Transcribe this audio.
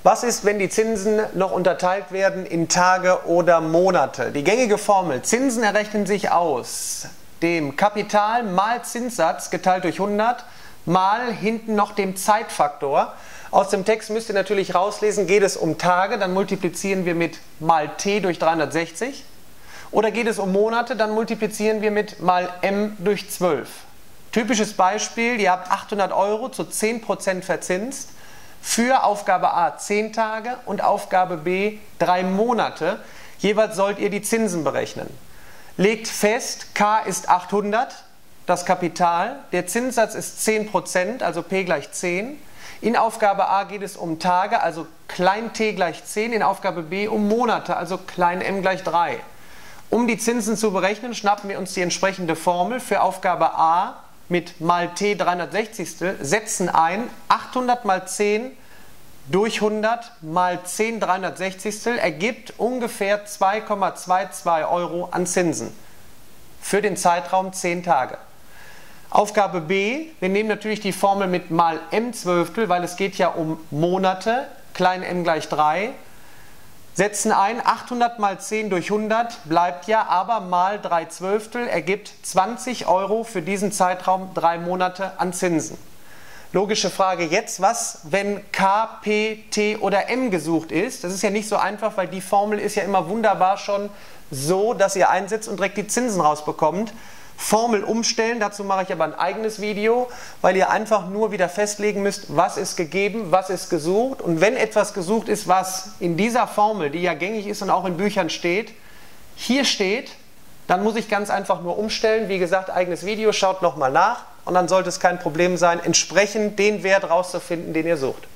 Was ist, wenn die Zinsen noch unterteilt werden in Tage oder Monate? Die gängige Formel: Zinsen errechnen sich aus dem Kapital mal Zinssatz geteilt durch 100 mal hinten noch dem Zeitfaktor. Aus dem Text müsst ihr natürlich rauslesen, geht es um Tage, dann multiplizieren wir mit mal t durch 360. Oder geht es um Monate, dann multiplizieren wir mit mal m durch 12. Typisches Beispiel: Ihr habt 800 € zu 10% verzinst. Für Aufgabe A 10 Tage und Aufgabe B 3 Monate. Jeweils sollt ihr die Zinsen berechnen. Legt fest, K ist 800, das Kapital. Der Zinssatz ist 10%, also P gleich 10. In Aufgabe A geht es um Tage, also klein t gleich 10. In Aufgabe B um Monate, also klein m gleich 3. Um die Zinsen zu berechnen, schnappen wir uns die entsprechende Formel für Aufgabe A mit mal t 360. Setzen ein 800 mal 10 durch 100 mal 10 360. Ergibt ungefähr 2,22 € an Zinsen für den Zeitraum 10 Tage. Aufgabe B, wir nehmen natürlich die Formel mit mal m Zwölftel, weil es geht ja um Monate, klein m gleich 3. Setzen ein, 800 mal 10 durch 100 bleibt ja, aber mal 3 Zwölftel ergibt 20 € für diesen Zeitraum 3 Monate an Zinsen. Logische Frage jetzt: Was, wenn K, P, T oder M gesucht ist? Das ist ja nicht so einfach, weil die Formel ist ja immer wunderbar schon so, dass ihr einsetzt und direkt die Zinsen rausbekommt. Formel umstellen, dazu mache ich aber ein eigenes Video, weil ihr einfach nur wieder festlegen müsst, was ist gegeben, was ist gesucht. Und wenn etwas gesucht ist, was in dieser Formel, die ja gängig ist und auch in Büchern steht, hier steht, dann muss ich ganz einfach nur umstellen. Wie gesagt, eigenes Video, schaut nochmal nach und dann sollte es kein Problem sein, entsprechend den Wert rauszufinden, den ihr sucht.